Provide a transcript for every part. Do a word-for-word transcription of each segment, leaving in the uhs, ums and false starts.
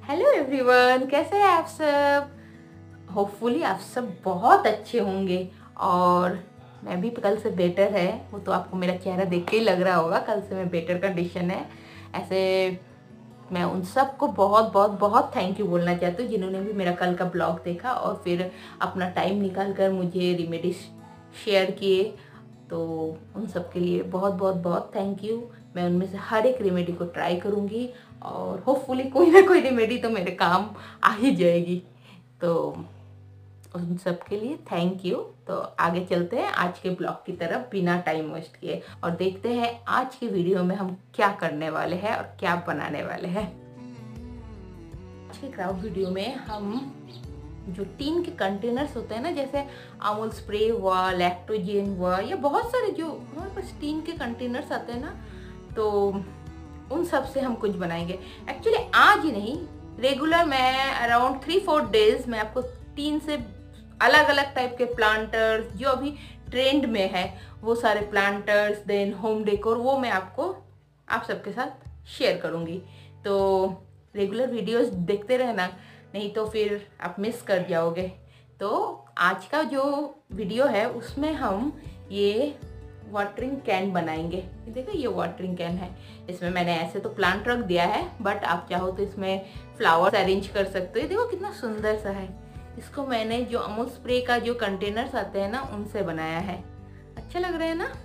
Hello everyone, कैसे हैं आप सब। होपफुली आप सब बहुत अच्छे होंगे और मैं भी कल से बेटर है। वो तो आपको मेरा चेहरा देख के ही लग रहा होगा, कल से मैं बेटर कंडीशन है। ऐसे मैं उन सबको बहुत बहुत बहुत थैंक यू बोलना चाहती हूँ जिन्होंने भी मेरा कल का ब्लॉग देखा और फिर अपना टाइम निकाल कर मुझे रेमेडी शेयर किए। तो उन सब के लिए बहुत बहुत बहुत थैंक यू। मैं उनमें से हर एक रेमेडी को ट्राई करूँगी और होपफुली कोई ना कोई रेमेडी तो मेरे काम आ ही जाएगी। तो उन सब के लिए थैंक यू। तो आगे चलते हैं आज के ब्लॉग की तरफ बिना टाइम वेस्ट किए और देखते हैं आज की वीडियो में हम क्या करने वाले हैं और क्या बनाने वाले हैं। आज के क्राफ्ट वीडियो में हम जो टीन के कंटेनर्स होते हैं ना, जैसे अमूल स्प्रे हुआ, लैक्टोजेन हुआ, या बहुत सारे जो हमारे पास टीन के कंटेनर्स आते हैं ना, तो उन सब से हम कुछ बनाएंगे। एक्चुअली आज ही नहीं, रेगुलर मैं अराउंड थ्री फोर डेज में आपको टीन से अलग अलग टाइप के प्लांटर्स जो अभी ट्रेंड में है वो सारे प्लांटर्स, देन होम डेकोर, वो मैं आपको आप सबके साथ शेयर करूँगी। तो रेगुलर वीडियोस देखते रहना, नहीं तो फिर आप मिस कर जाओगे। तो आज का जो वीडियो है उसमें हम ये वाटरिंग कैन बनाएंगे। देखो ये वाटरिंग कैन है, इसमें मैंने ऐसे तो प्लांट रख दिया है, बट आप चाहो तो इसमें फ्लावर्स अरेंज कर सकते हो। देखो कितना सुंदर सा है। इसको मैंने जो अमूल स्प्रे का जो कंटेनर्स आते हैं ना उनसे बनाया है। अच्छा लग रहा है ना।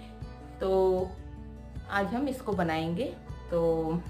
तो आज हम इसको बनाएंगे। तो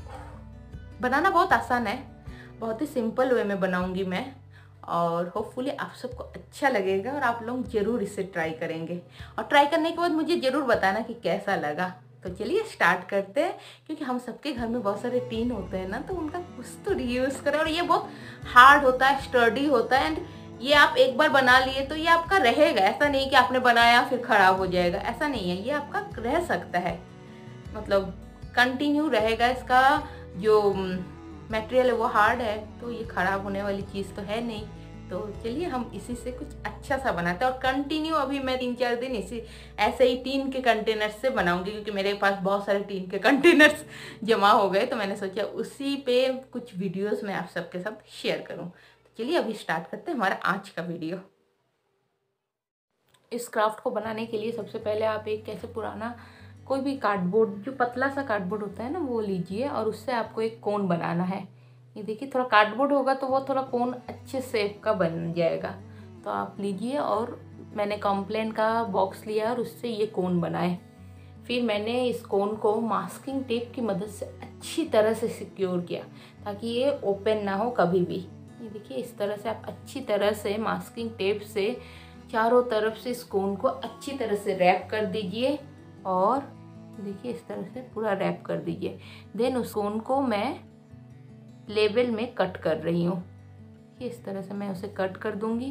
बनाना बहुत आसान है, बहुत ही सिंपल वे में बनाऊंगी मैं और होपफुली आप सबको अच्छा लगेगा और आप लोग जरूर इसे ट्राई करेंगे और ट्राई करने के बाद मुझे ज़रूर बताना कि कैसा लगा। तो चलिए स्टार्ट करते हैं, क्योंकि हम सबके घर में बहुत सारे टीन होते हैं ना, तो उनका कुछ तो रीयूज़ करें। और ये बहुत हार्ड होता है, स्टर्डी होता है, एंड ये आप एक बार बना लिए तो ये आपका रहेगा। ऐसा नहीं कि आपने बनाया फिर ख़राब हो जाएगा, ऐसा नहीं है। ये आपका रह सकता है, मतलब कंटिन्यू रहेगा। इसका जो मटेरियल है वो हार्ड है, तो ये ख़राब होने वाली चीज़ तो है नहीं। तो चलिए हम इसी से कुछ अच्छा सा बनाते हैं और कंटिन्यू अभी मैं तीन चार दिन इसी ऐसे ही टीन के कंटेनर्स से बनाऊंगी, क्योंकि मेरे पास बहुत सारे टीन के कंटेनर्स जमा हो गए। तो मैंने सोचा उसी पे कुछ वीडियोस मैं आप सबके साथ शेयर करूं। तो चलिए अभी स्टार्ट करते हैं हमारा आज का वीडियो। इस क्राफ्ट को बनाने के लिए सबसे पहले आप एक कैसे पुराना कोई भी कार्डबोर्ड, जो पतला सा कार्डबोर्ड होता है ना, वो लीजिए और उससे आपको एक कोन बनाना है। ये देखिए, थोड़ा कार्डबोर्ड होगा तो वो थोड़ा कोन अच्छे शेप का बन जाएगा। तो आप लीजिए और मैंने कॉम्प्लेन का बॉक्स लिया और उससे ये कोन बनाए। फिर मैंने इस कोन को मास्किंग टेप की मदद से अच्छी तरह से सिक्योर किया ताकि ये ओपन ना हो कभी भी। ये देखिए, इस तरह से आप अच्छी तरह से मास्किंग टेप से चारों तरफ से इस कोन को अच्छी तरह से रैप कर दीजिए और देखिए इस तरह से पूरा रैप कर दीजिए। देन उस कोन को मैं लेवल में कट कर रही हूँ। इस तरह से मैं उसे कट कर दूंगी।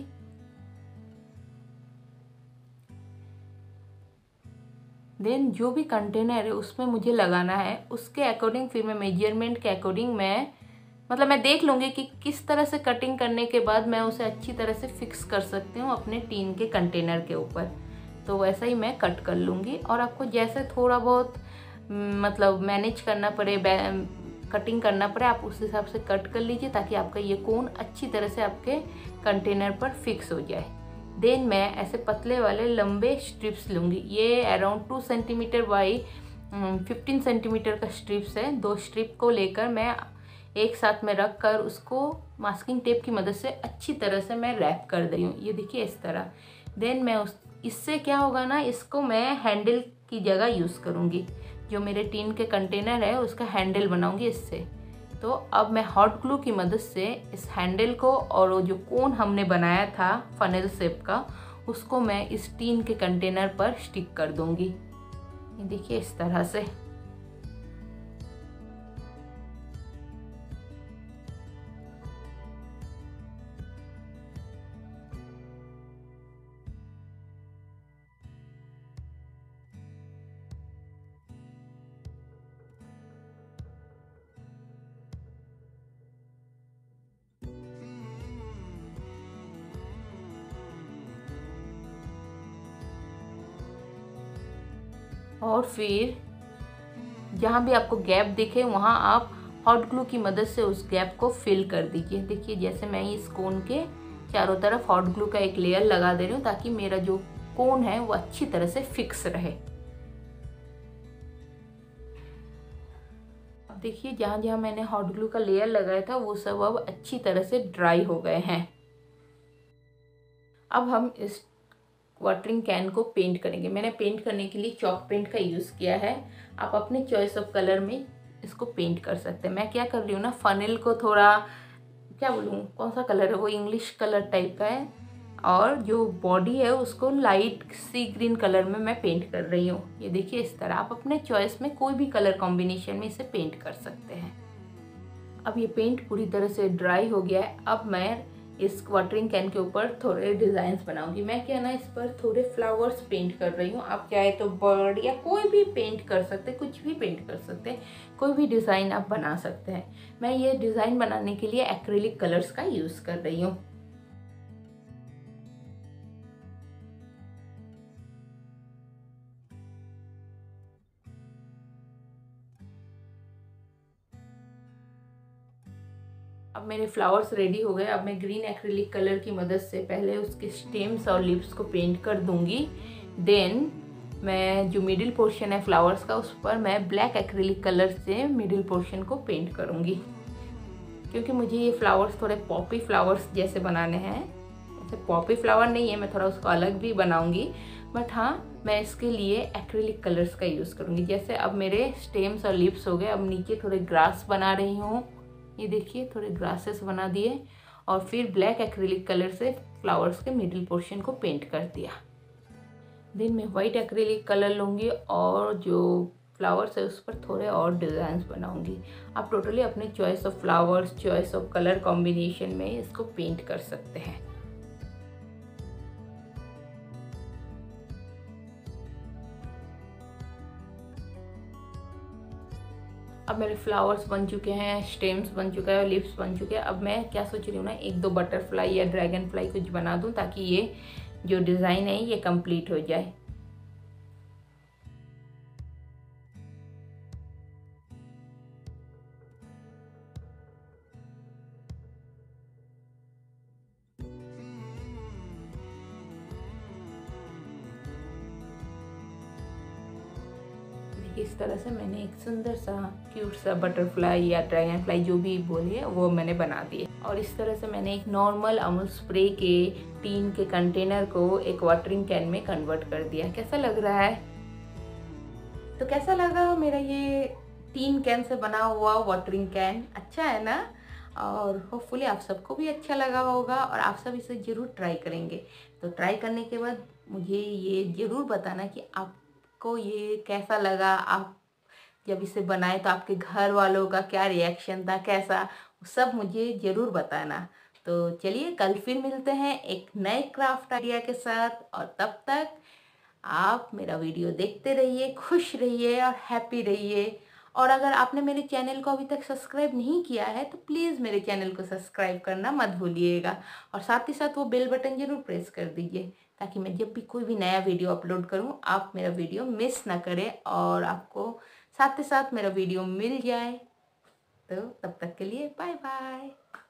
देन जो भी कंटेनर है उसमें मुझे लगाना है, उसके अकॉर्डिंग फिर मैं मेजरमेंट के अकॉर्डिंग मैं मतलब मैं देख लूँगी कि किस तरह से कटिंग करने के बाद मैं उसे अच्छी तरह से फिक्स कर सकती हूँ अपने टीन के कंटेनर के ऊपर। तो वैसा ही मैं कट कर लूँगी और आपको जैसे थोड़ा बहुत मतलब मैनेज करना पड़े, कटिंग करना पड़े, आप उस हिसाब से कट कर लीजिए ताकि आपका ये कोन अच्छी तरह से आपके कंटेनर पर फिक्स हो जाए। देन मैं ऐसे पतले वाले लंबे स्ट्रिप्स लूँगी। ये around two centimetre by fifteen centimetre का स्ट्रिप्स है। दो स्ट्रिप को लेकर मैं एक साथ में रख कर उसको मास्किंग टेप की मदद से अच्छी तरह से मैं रैप कर रही हूँ। ये देखिए इस तरह। देन मैं उस इससे क्या होगा ना, इसको मैं हैंडल की जगह यूज़ करूँगी। जो मेरे टीन के कंटेनर है उसका हैंडल बनाऊँगी इससे। तो अब मैं हॉट ग्लू की मदद से इस हैंडल को और वो जो कोन हमने बनाया था फनल शेप का, उसको मैं इस टीन के कंटेनर पर स्टिक कर दूँगी। ये देखिए इस तरह से। और फिर जहाँ भी आपको गैप दिखे वहाँ आप हॉट ग्लू की मदद से उस गैप को फिल कर दीजिए। देखिए जैसे मैं इस कोन के चारों तरफ हॉट ग्लू का एक लेयर लगा दे रही हूँ ताकि मेरा जो कोन है वो अच्छी तरह से फिक्स रहे। अब देखिए जहाँ जहाँ मैंने हॉट ग्लू का लेयर लगाया था वो सब अब अच्छी तरह से ड्राई हो गए हैं। अब हम इस वाटरिंग कैन को पेंट करेंगे। मैंने पेंट करने के लिए चॉक पेंट का यूज़ किया है। आप अपने चॉइस ऑफ कलर में इसको पेंट कर सकते हैं। मैं क्या कर रही हूँ ना, फनल को थोड़ा क्या बोलूँ, कौन सा कलर है वो, इंग्लिश कलर टाइप का है, और जो बॉडी है उसको लाइट सी ग्रीन कलर में मैं पेंट कर रही हूँ। ये देखिए इस तरह आप अपने चॉइस में कोई भी कलर कॉम्बिनेशन में इसे पेंट कर सकते हैं। अब ये पेंट पूरी तरह से ड्राई हो गया है। अब मैं इस वाटरिंग कैन के ऊपर थोड़े डिज़ाइंस बनाऊंगी। मैं क्या ना इस पर थोड़े फ्लावर्स पेंट कर रही हूँ। आप चाहे तो बर्ड या कोई भी पेंट कर सकते हैं, कुछ भी पेंट कर सकते हैं, कोई भी डिज़ाइन आप बना सकते हैं। मैं ये डिज़ाइन बनाने के लिए एक्रेलिक कलर्स का यूज़ कर रही हूँ। अब मेरे फ्लावर्स रेडी हो गए। अब मैं ग्रीन एक्रिलिक कलर की मदद से पहले उसके स्टेम्स और लिप्स को पेंट कर दूंगी। देन मैं जो मिडिल पोर्शन है फ्लावर्स का उस पर मैं ब्लैक एक्रिलिक कलर से मिडिल पोर्शन को पेंट करूंगी, क्योंकि मुझे ये फ्लावर्स थोड़े पॉपी फ्लावर्स जैसे बनाने हैं। ऐसे पॉपी फ्लावर नहीं है, मैं थोड़ा उसको अलग भी बनाऊंगी, बट हाँ मैं इसके लिए एक्रिलिक कलर्स का यूज़ करूँगी। जैसे अब मेरे स्टेम्स और लिप्स हो गए। अब नीचे थोड़े ग्रास बना रही हूँ। ये देखिए थोड़े ग्रासेस बना दिए और फिर ब्लैक एक्रिलिक कलर से फ्लावर्स के मिडिल पोर्शन को पेंट कर दिया। देन मैं वाइट एक्रिलिक कलर लूँगी और जो फ्लावर्स है उस पर थोड़े और डिज़ाइंस बनाऊँगी। आप टोटली अपने choice of flowers, choice of colour combination में इसको पेंट कर सकते हैं। अब मेरे फ्लावर्स बन चुके हैं, स्टेम्स बन चुका है और लिप्स बन चुके हैं। अब मैं क्या सोच रही हूँ ना, एक दो बटरफ्लाई या ड्रैगन फ्लाई कुछ बना दूँ ताकि ये जो डिज़ाइन है ये कंप्लीट हो जाए। इस तरह से मैंने एक सुंदर सा क्यूट सा बटरफ्लाई या ड्रैगन फ्लाई जो भी बोलिए वो मैंने बना दिए। और इस तरह से मैंने एक नॉर्मल अमूल स्प्रे के टीन के कंटेनर को एक वाटरिंग कैन में कन्वर्ट कर दिया। कैसा लग रहा है? तो कैसा लगा मेरा ये टीन कैन से बना हुआ वाटरिंग कैन? अच्छा है ना? और होपफुली आप सबको भी अच्छा लगा होगा और आप सब इसे ज़रूर ट्राई करेंगे। तो ट्राई करने के बाद मुझे ये ज़रूर बताना कि आप को ये कैसा लगा। आप जब इसे बनाए तो आपके घर वालों का क्या रिएक्शन था, कैसा, सब मुझे ज़रूर बताना। तो चलिए कल फिर मिलते हैं एक नए क्राफ्ट आइडिया के साथ, और तब तक आप मेरा वीडियो देखते रहिए, खुश रहिए और हैप्पी रहिए। और अगर आपने मेरे चैनल को अभी तक सब्सक्राइब नहीं किया है तो प्लीज़ मेरे चैनल को सब्सक्राइब करना मत भूलिएगा, और साथ ही साथ वो बेल बटन ज़रूर प्रेस कर दीजिए ताकि मैं जब भी कोई भी नया वीडियो अपलोड करूं आप मेरा वीडियो मिस ना करें और आपको साथ ही साथ मेरा वीडियो मिल जाए। तो तब तक के लिए बाय बाय।